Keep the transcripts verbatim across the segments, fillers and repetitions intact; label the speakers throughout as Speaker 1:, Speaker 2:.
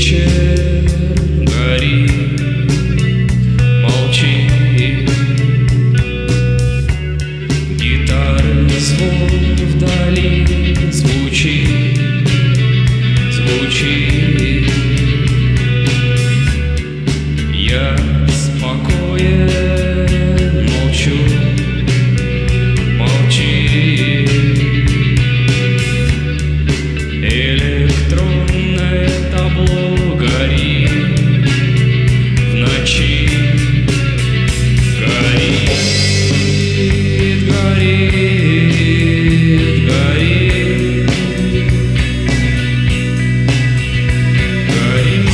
Speaker 1: вечер горит, молчи. Гитары звон вдали звучит, звучит. Я спокоен, молчу, молчи. Электронное табло горит в ночи, горит, горит, горит, горит,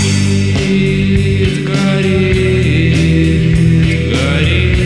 Speaker 1: горит, горит.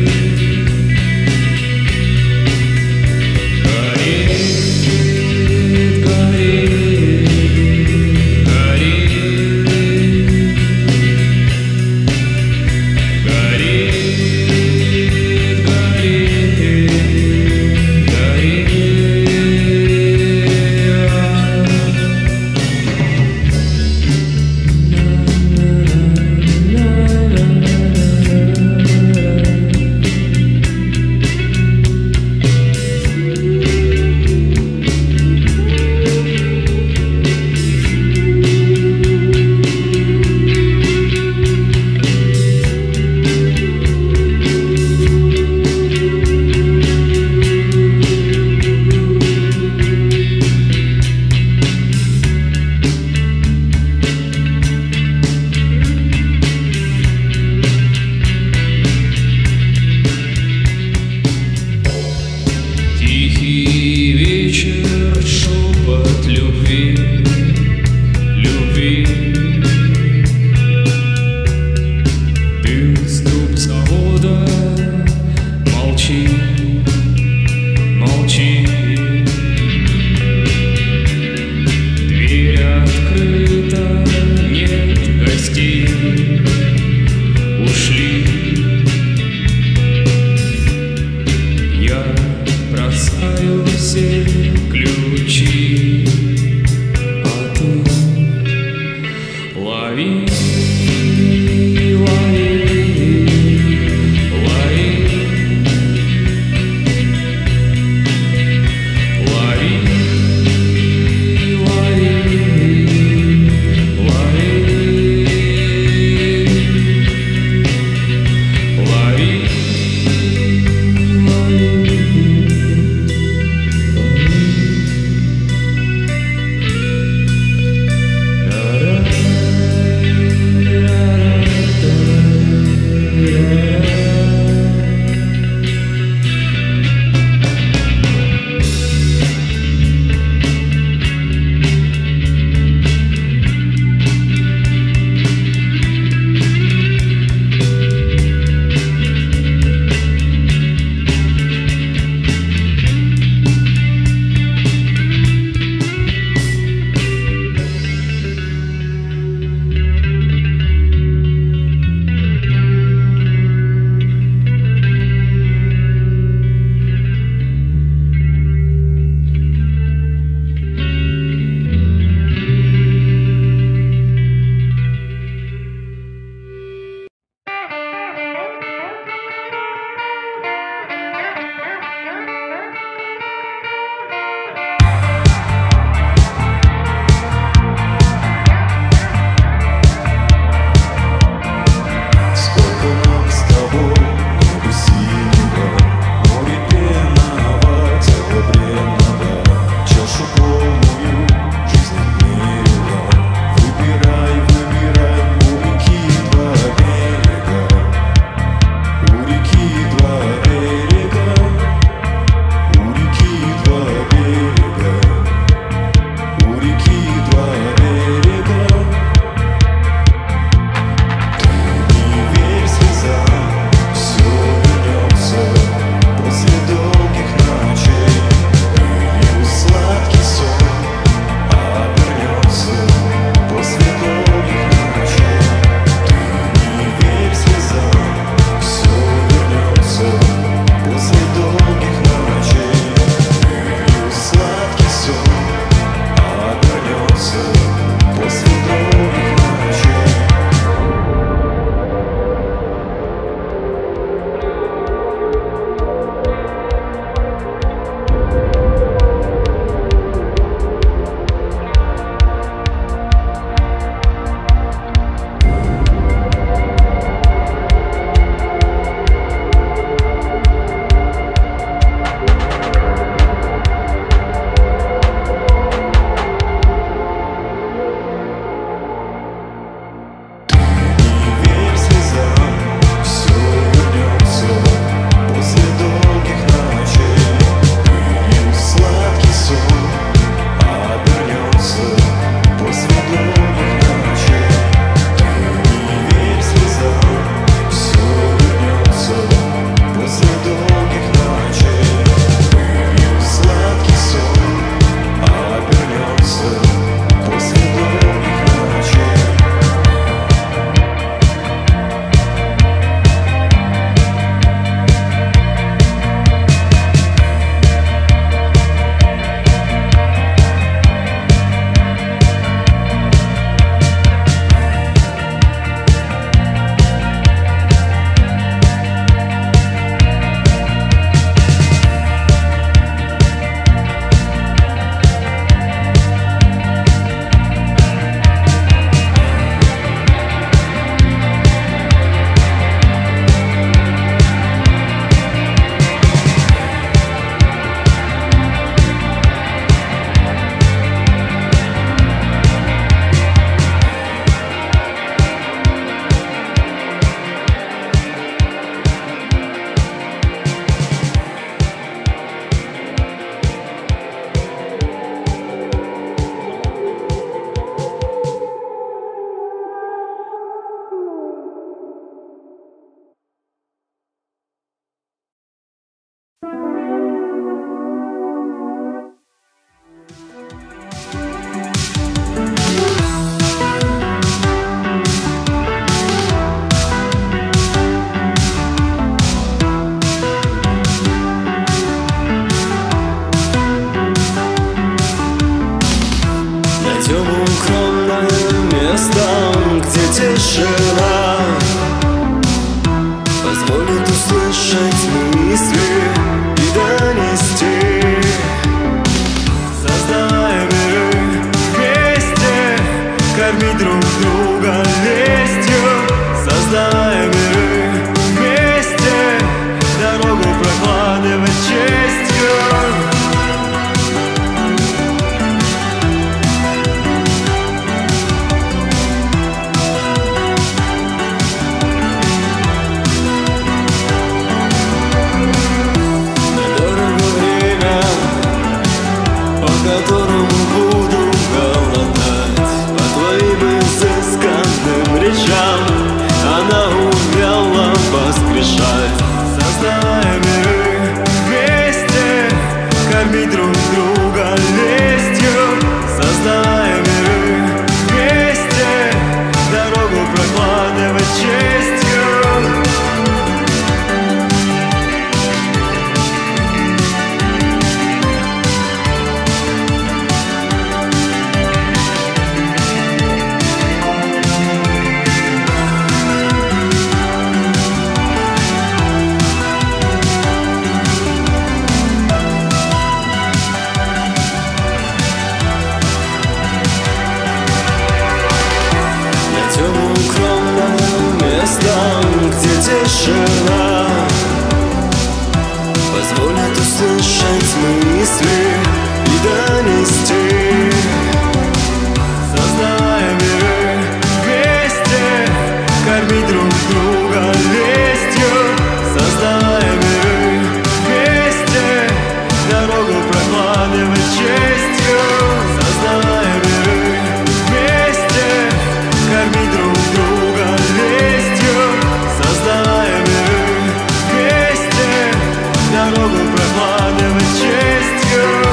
Speaker 1: Тихий вечер, шепот любви, любви. Дым с труб завода, молчи, молчи. Дверь открыта, нет гостей, ушли. Я бросаю все ключи, а ты лови, лови, лови, лови, лови, лови, лови. Da da
Speaker 2: местом, где тишина позволит услышать мысли и донести, создавая миры вместе, кормить друг друга лестью, создавая миры вместе, дорогу прокладывать честью. Которому буду голодать по твоим изысканным речам. Она умела воскрешать, создавая миры вместе, кормить друг друга лестью, создавая миры вместе, дорогу прокладывать честью. Где тишина позволит услышать мысли и донести, создавая миры вместе, кормить друг друга лестью, создавая миры вместе, дорогу прокладывать честью, создавая миры вместе, кормить друг друга лестью, создавая миры вместе, дорогу прокладывать честью.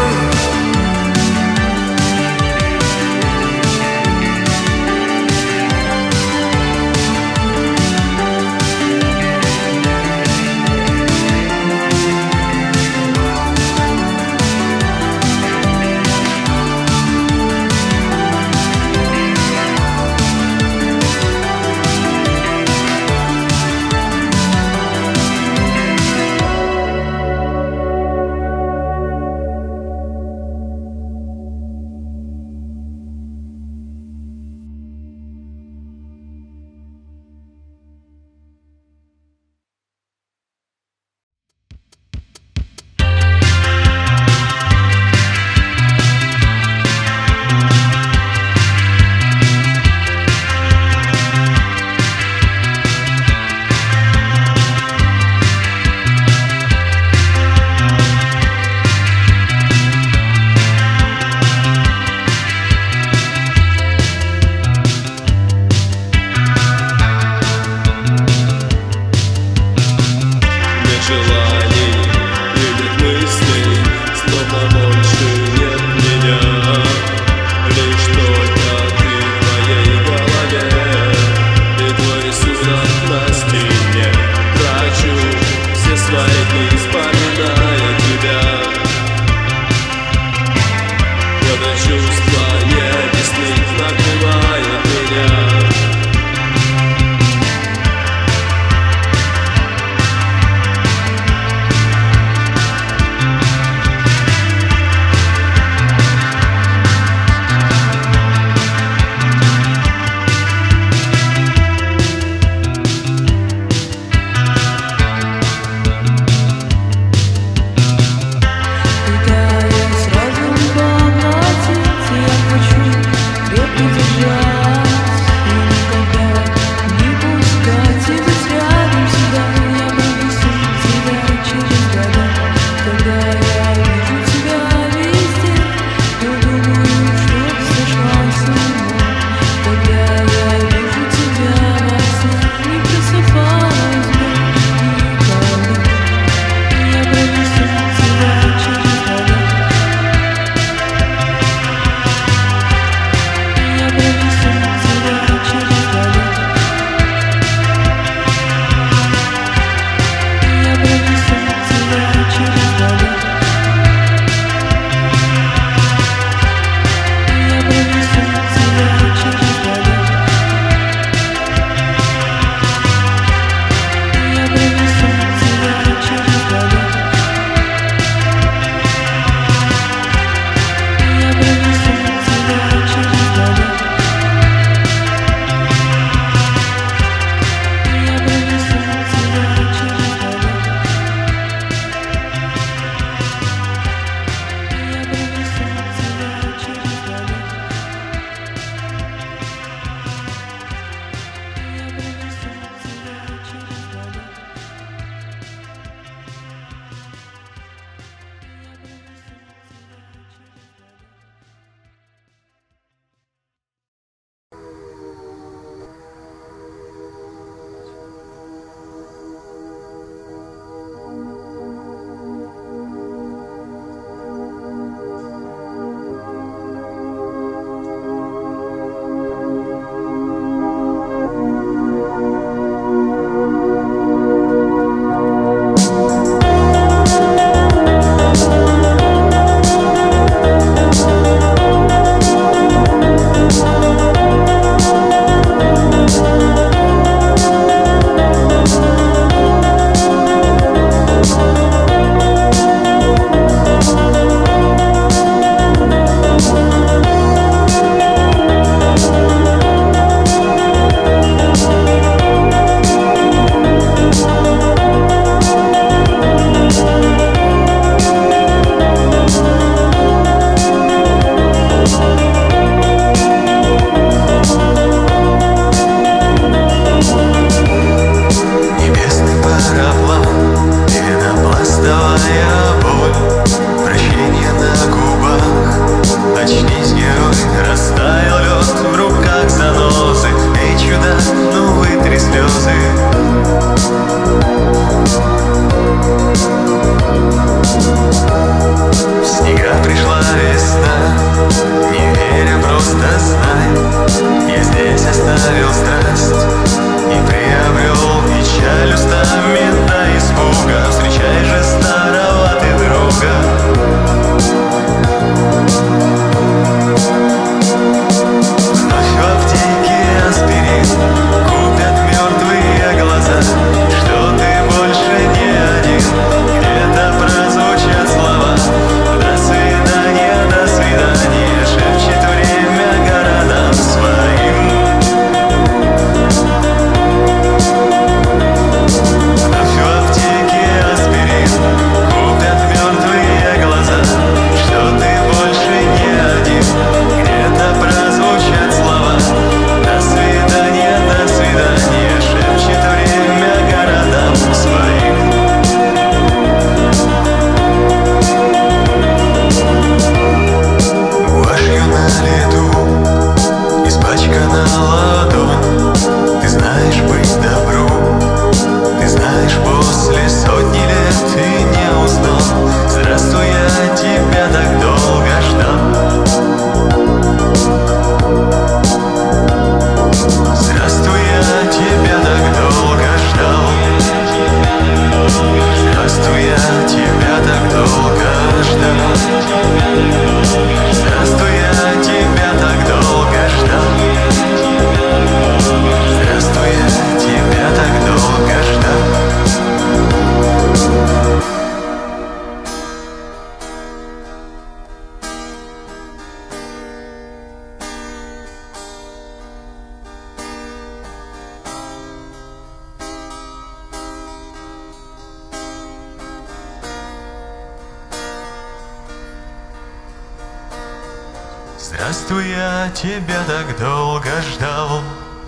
Speaker 2: Здравствуй, я тебя так долго ждал.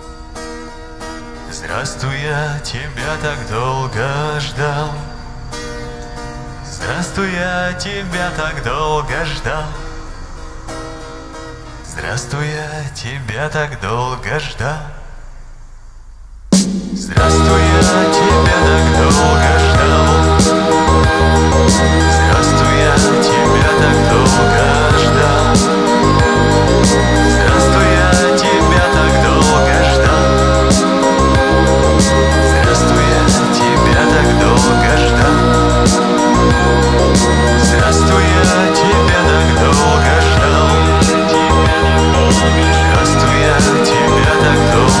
Speaker 2: Здравствуй, я тебя так долго ждал. Здравствуй, я тебя так долго ждал. Здравствуй, я тебя так долго ждал. Здравствуй, я тебя так долго ждал. Здравствуй, я тебя так долго ждал. Здравствуй, я тебя так долго ждал. Здравствуй, я тебя так долго ждал. Здравствуй, я тебя так долго ждал. Здравствуй, я тебя так долго ждал.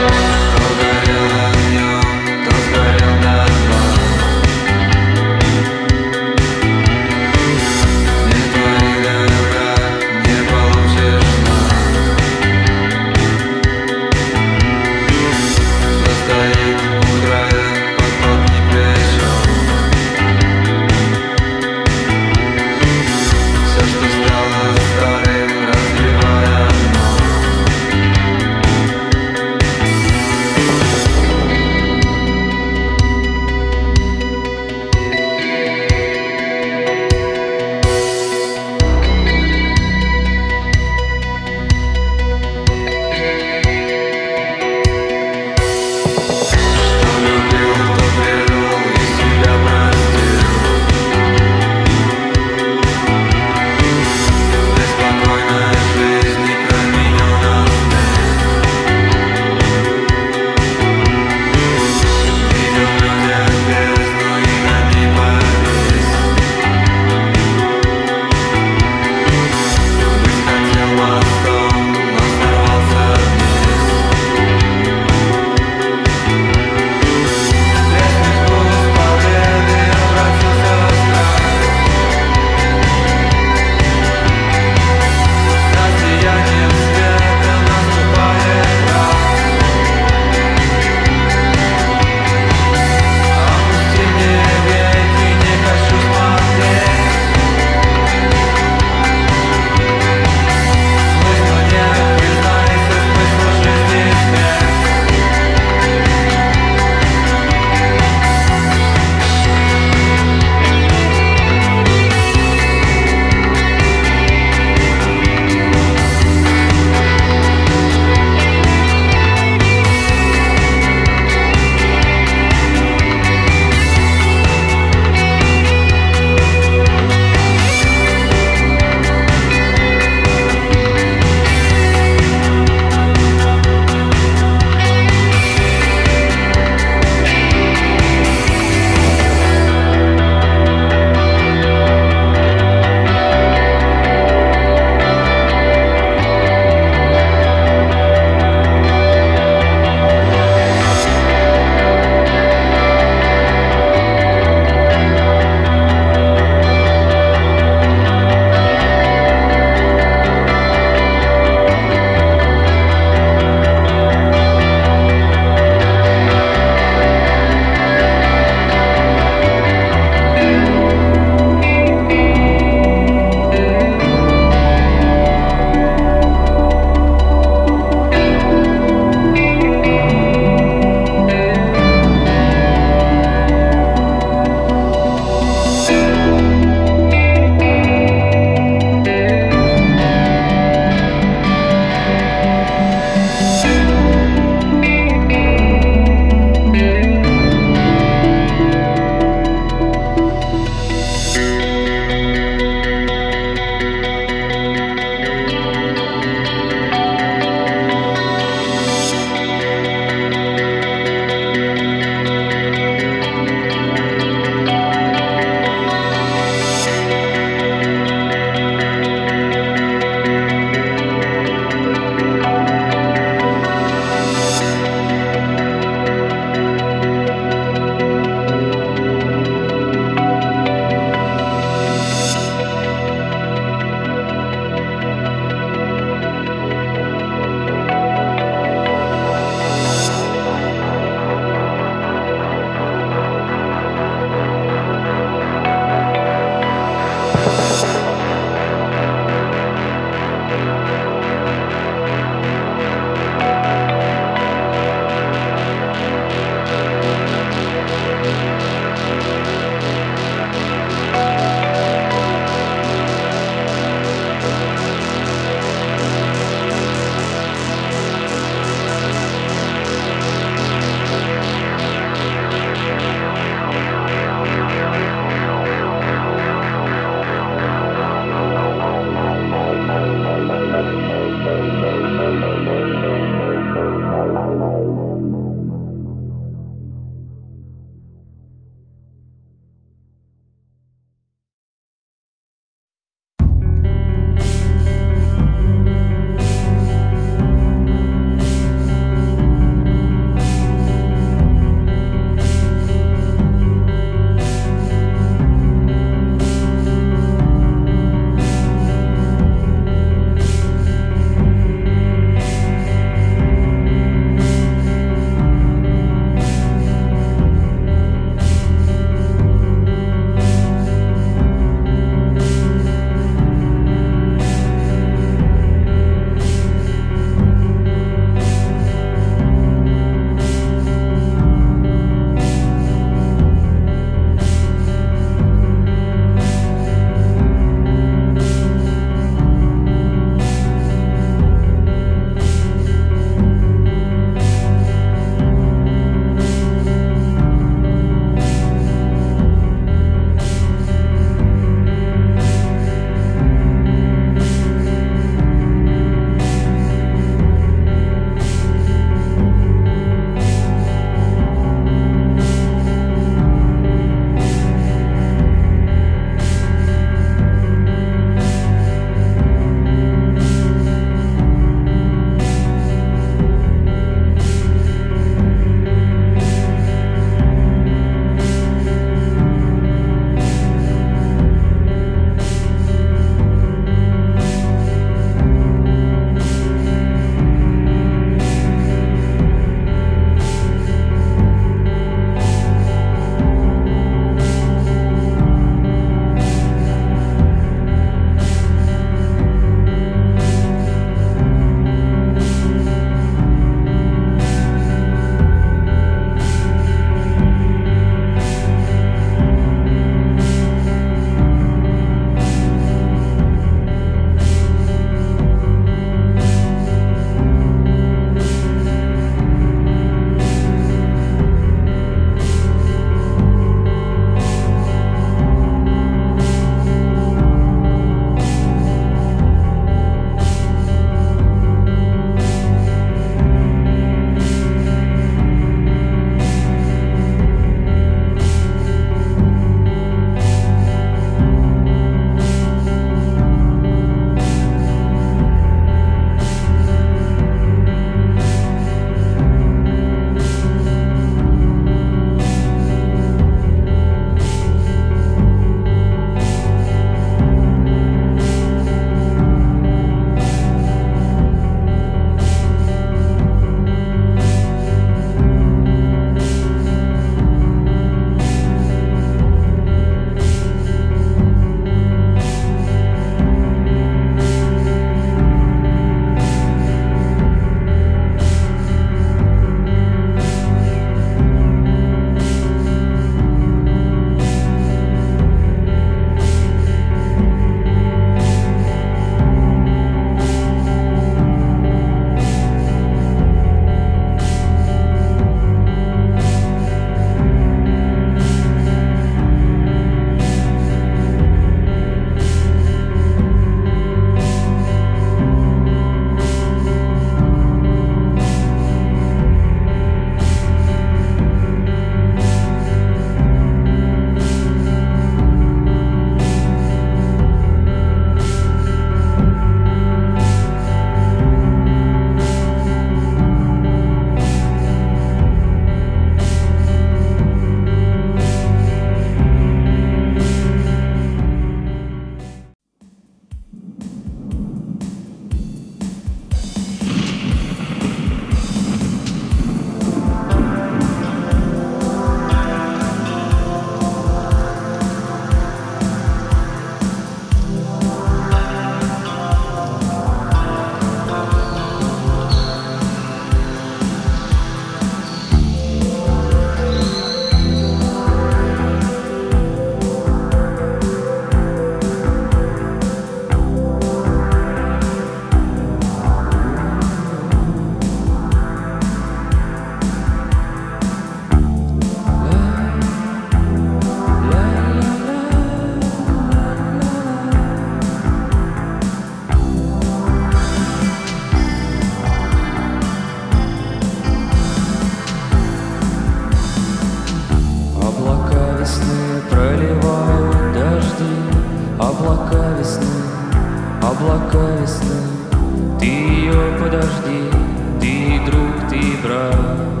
Speaker 3: Облака весны, облака весны, ты ее подожди, ты друг, ты брат.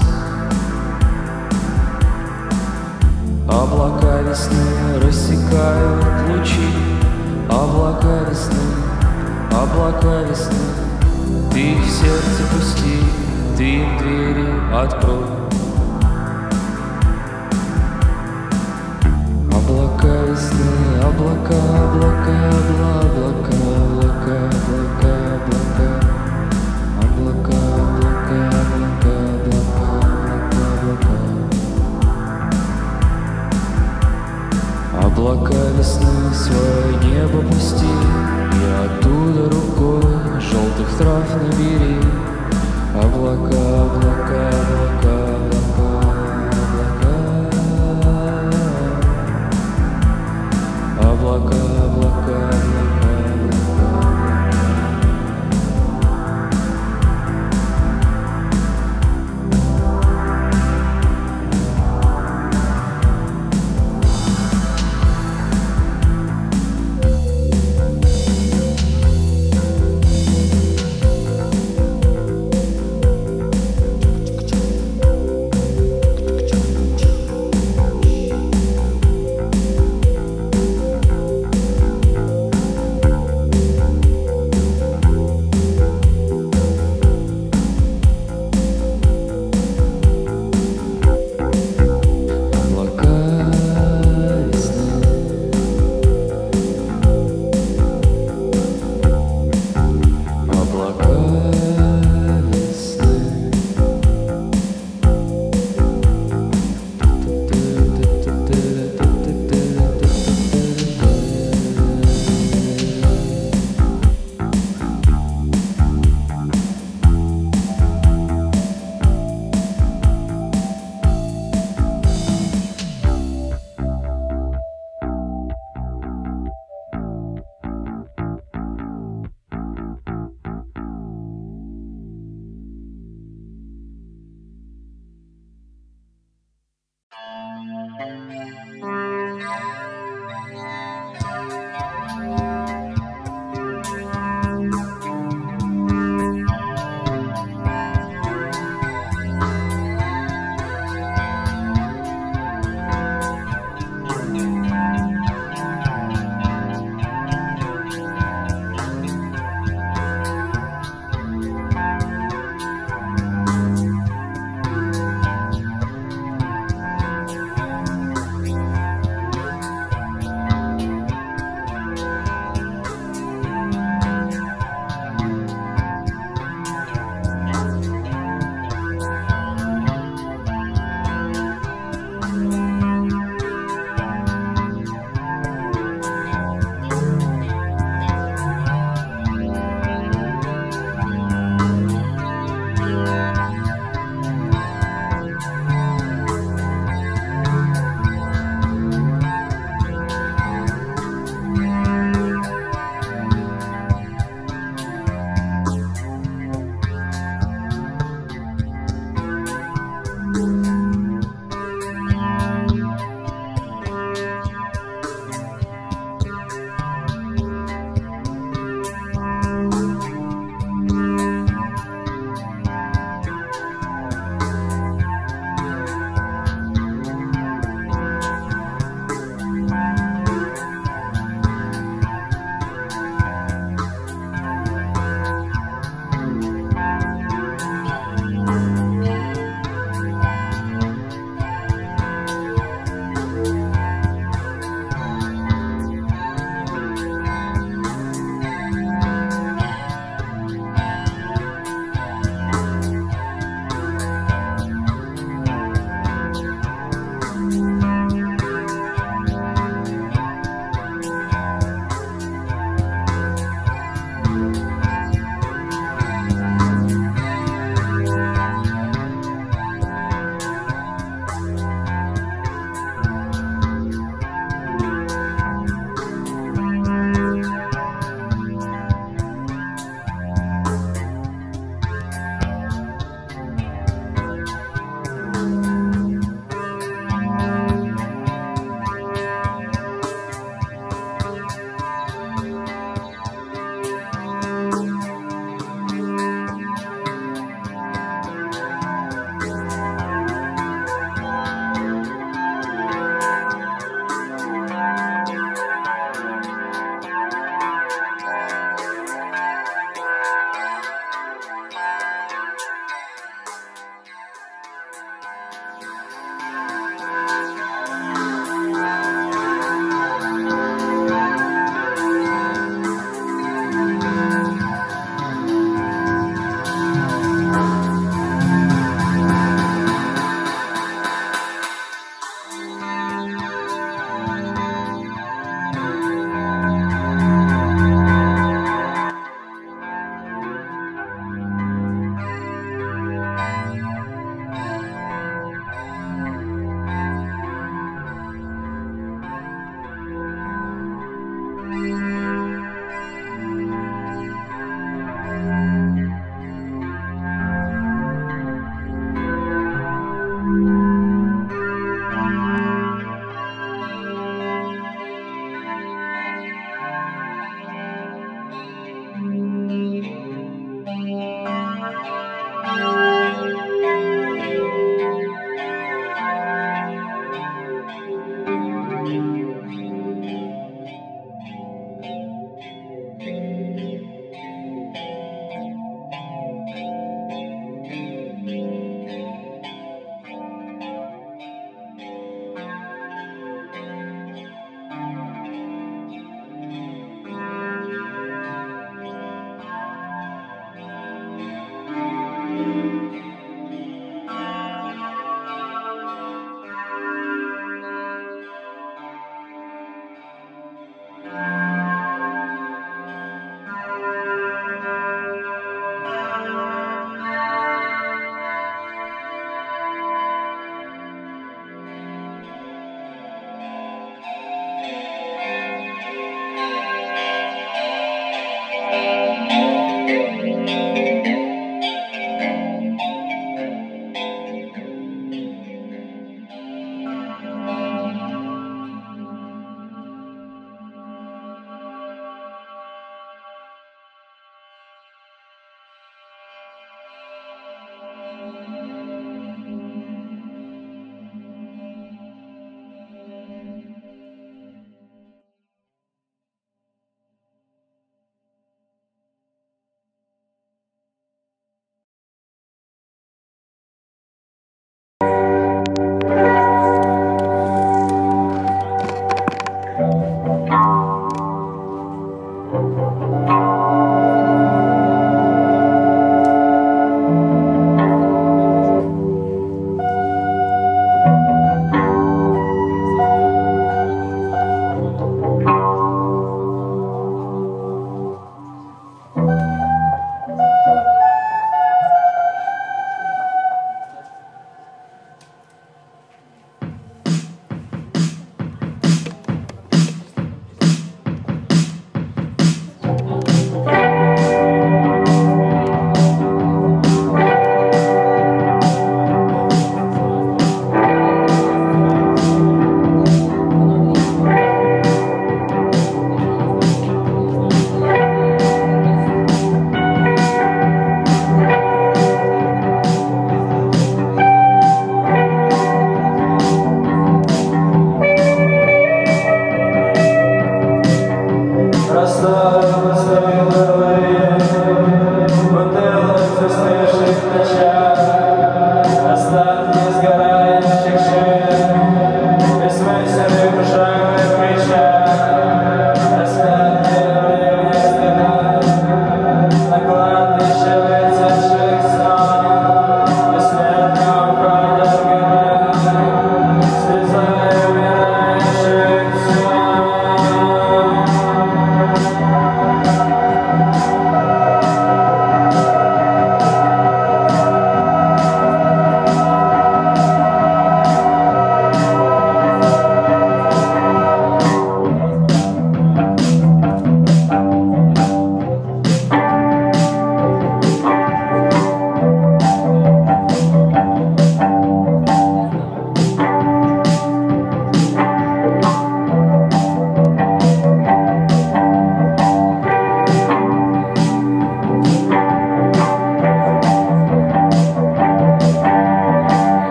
Speaker 3: Облака весны рассекают лучи, облака весны, облака весны, ты их в сердце пусти, ты им двери открой. Облака весны, облака, облака, облака, облака, облака, облака, облака, облака, облака, облака, облака. Облака весны свое небо пусти, и оттуда рукой желтых трав набери. Облака, облака, облака, облака, облака, облака, облака, облака.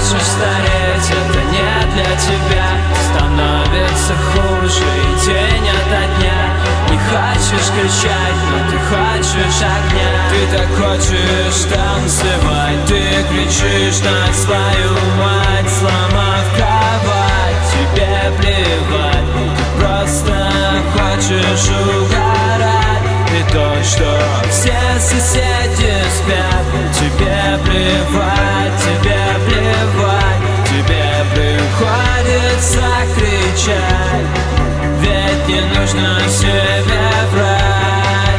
Speaker 4: хочешь стареть, это не для тебя. Становится хуже и день ото дня. Не хочешь кричать, но ты хочешь огня. Ты так хочешь танцевать, ты кричишь на свою мать, сломав кровать. Тебе плевать, ты просто хочешь угорать. И то, что все соседи спят, тебе плевать, тебе плевать. Тебе приходится кричать, ведь не нужно себе врать.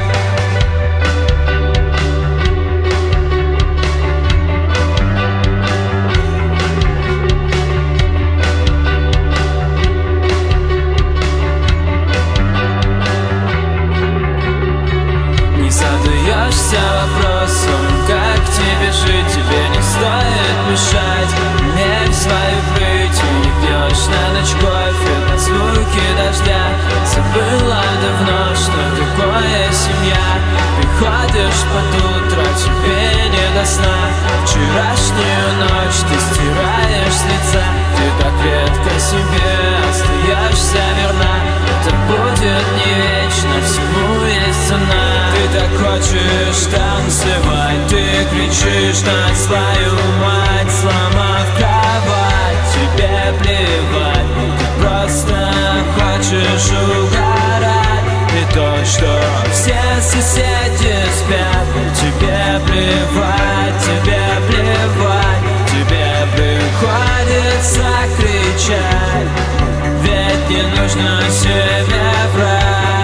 Speaker 4: Не задаешься вопросом, как тебе жить, тебе не стоит мешать. Мерь свою прыть, не пьешь на ночь кофе под звуки дождя. Забыла давно, что такое семья. Приходишь под утро, тебе не до сна. Вчерашнюю ночь ты стираешь с лица. Ты так редко себе остаешься верна. Это будет не вечно, всему есть цена. Ты так хочешь танцевать, ты кричишь на свою мать, сломав кровать. Тебе плевать, ты просто хочешь угорать. И то, что все соседи спят, тебе плевать, тебе плевать. Тебе приходится кричать, ведь не нужно себе врать.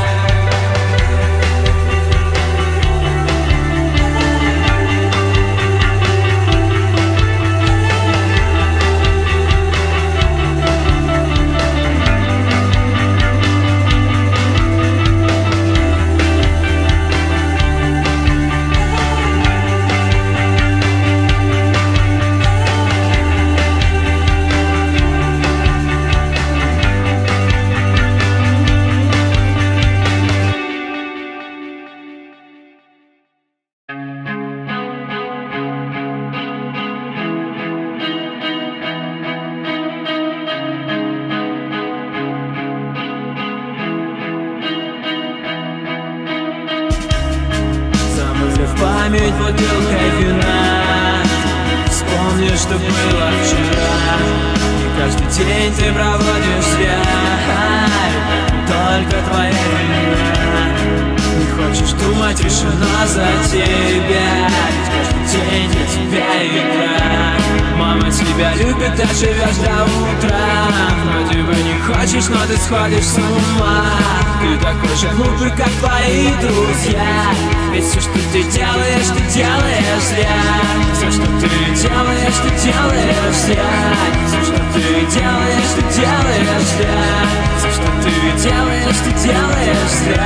Speaker 4: Память бутылкой вина, вспомни, что было вчера. И каждый день ты проводишь зря, только твоя вина. Не хочешь думать, решено за тебя, ведь каждый день для тебя игра. Мама тебя любит, а живешь до утра. Вроде бы не хочешь, но ты сходишь с ума. Ты такой же глупый, как твои друзья. Ведь все, что ты делаешь, ты делаешь зря. Все, что ты делаешь, ты делаешь зря. Все, что ты делаешь, ты делаешь зря. Все, что ты делаешь, ты делаешь зря.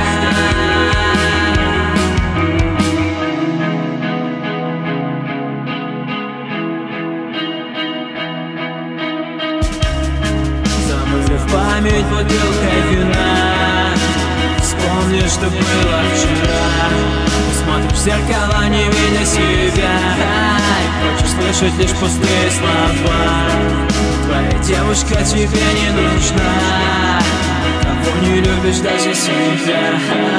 Speaker 4: В память бутылкой вина, вспомни, что было вчера. Смотришь в зеркало, не видя себя, и хочешь слышать лишь пустые слова. Твоя девушка тебе не нужна, кого не любишь, даже себя.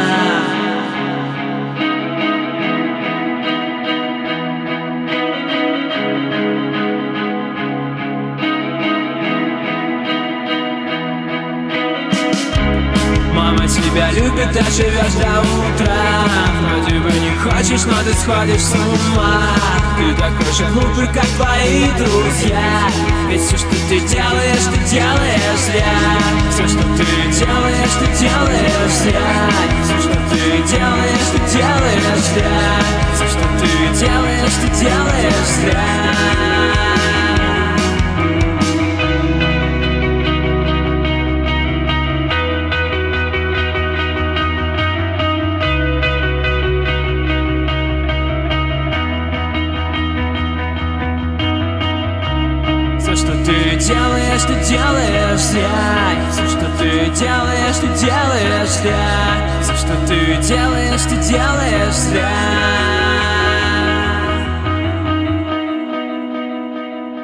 Speaker 4: Мама тебя любит, а живешь до утра. Вроде бы не хочешь, но ты сходишь с ума. Ты такой же глупый, как твои друзья. Ведь все, что ты делаешь, ты делаешь зря. Все, что ты делаешь, ты делаешь зря. Все, что ты делаешь, ты делаешь зря. Все, что ты делаешь, ты делаешь зря. Делаешь, ты делаешь зря. Все, что ты делаешь, ты делаешь зря. Все, что ты делаешь, ты делаешь зря.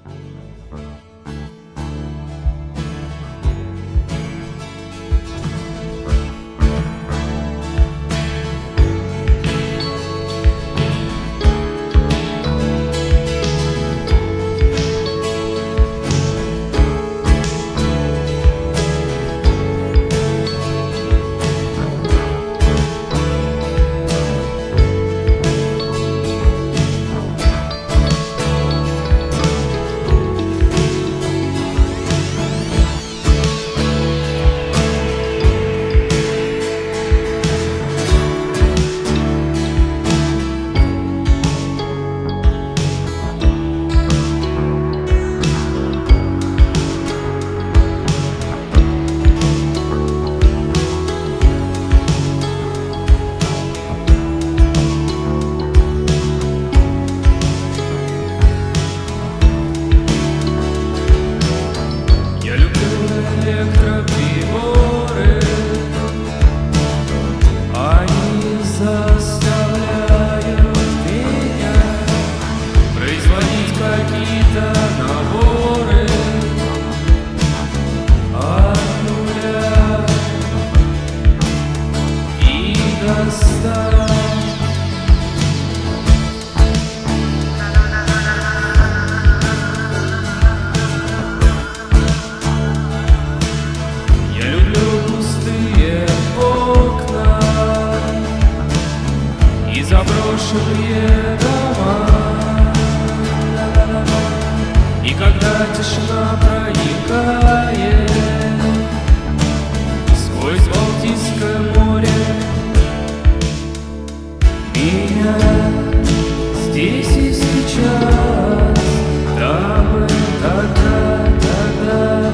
Speaker 1: заброшенные дома. И когда тишина проникает сквозь Балтийское море, меня здесь и сейчас, там и тогда, тогда.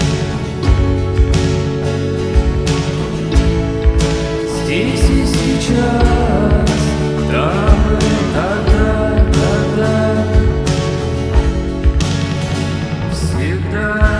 Speaker 1: Здесь и сейчас, там и тогда, тогда, всегда.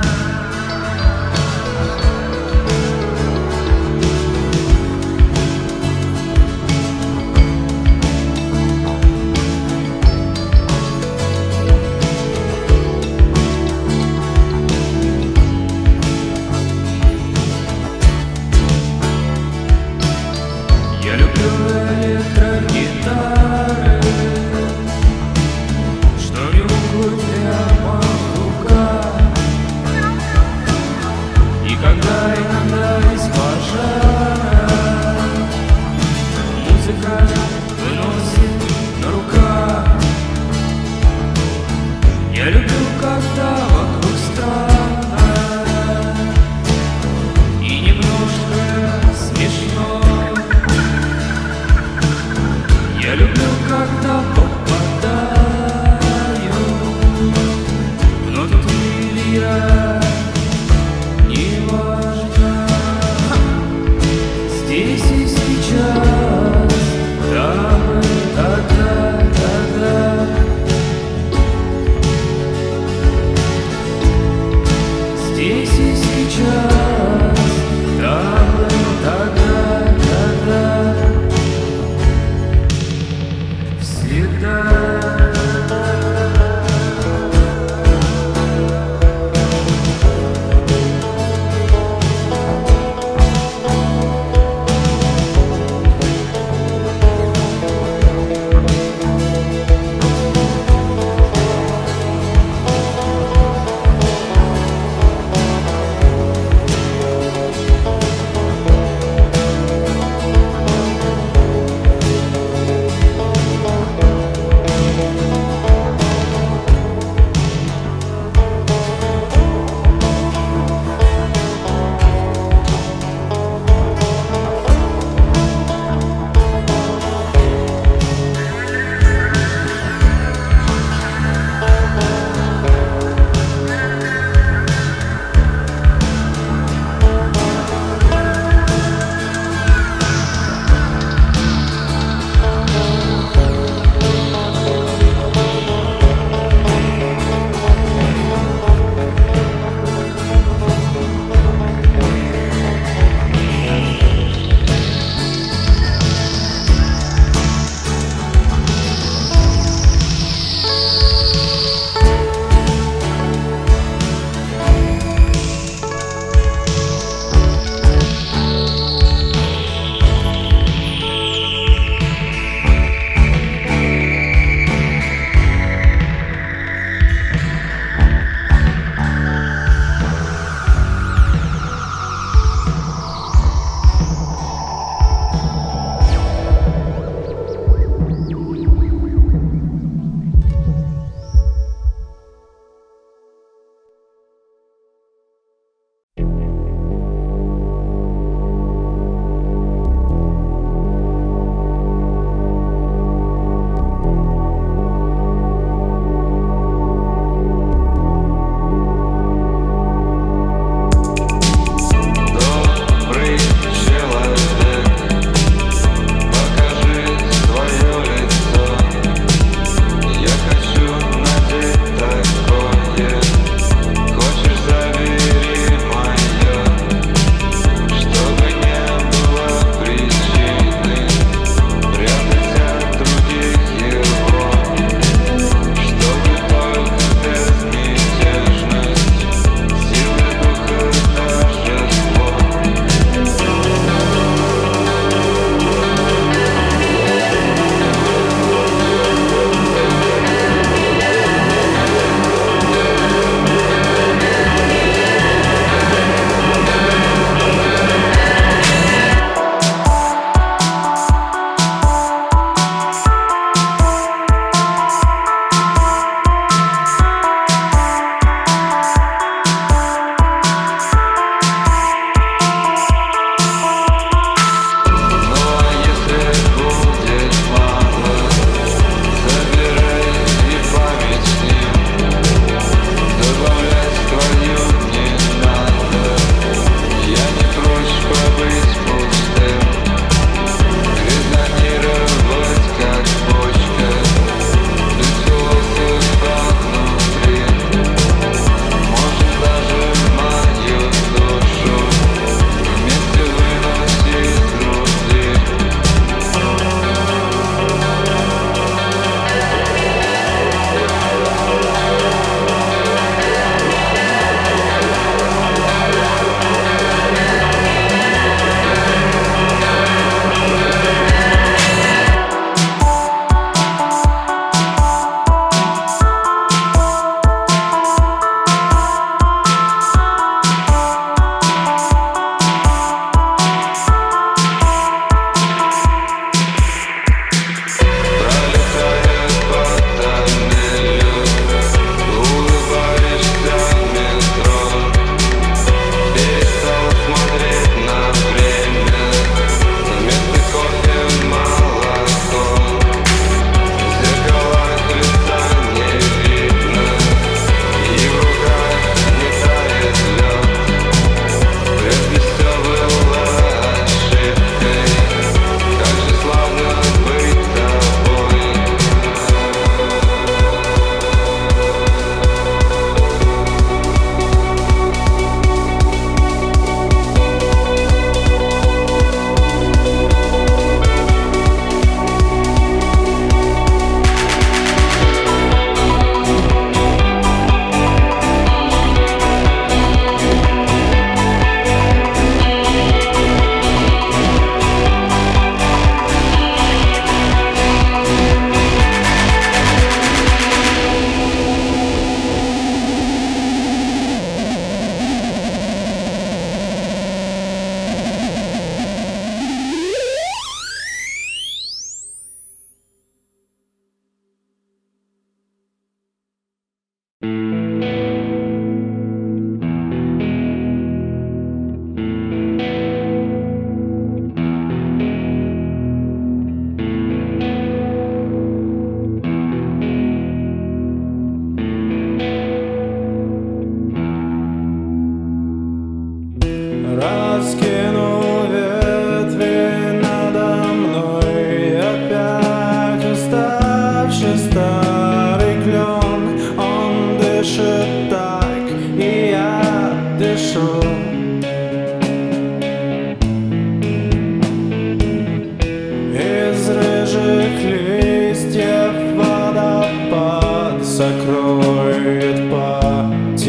Speaker 1: Я люблю электрогитары, что бегут прямо в руках. И когда иногда из пожара музыка выносит на руках, я люблю, когда вокруг странно и немножко смешно. Я люблю, когда попадаю в ноту или я, неважно. Здесь и сейчас, там и тогда, тогда.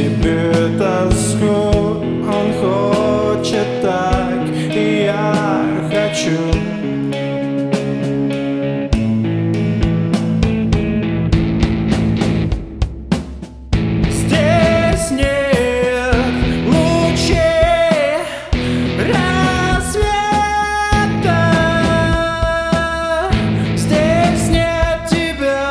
Speaker 5: тебе тоску. Он хочет так, и я хочу. Здесь нет лучей рассвета, здесь нет тебя.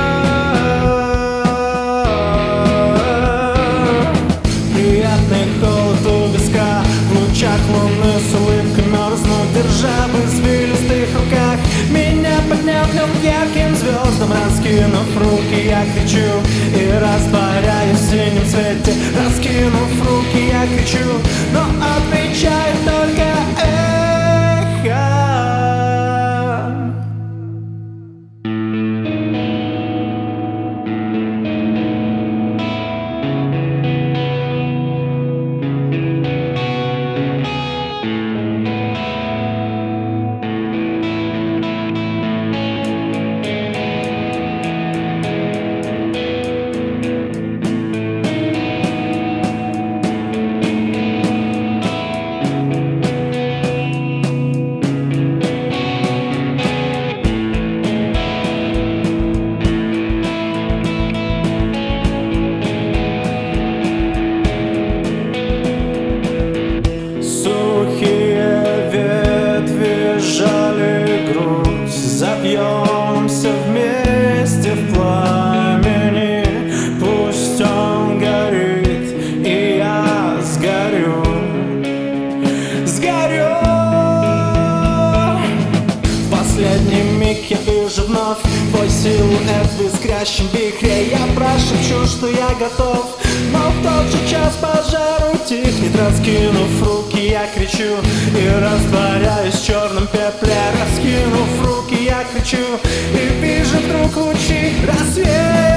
Speaker 5: Приятный холод у виска, в лучах луны с улыбкой мерзну, держа в извилистых руках. Меня поднял к ярким звездам, раскинув руки, я кричу и растворяюсь в синем свете. Раскинув руки, я кричу, но отвечает только эхо. Сухие ветви сжали грудь, запьемся вместе в пламени. Пусть он горит, и я сгорю, сгорю. В последний миг я вижу вновь твой силуэт в искрящем вихре. Я прошепчу, что я готов, но в тот же час пожар утихнет. Раскинув руки, я кричу и растворяюсь в черном пепле. Раскинув руки, я кричу и вижу вдруг лучи рассвета.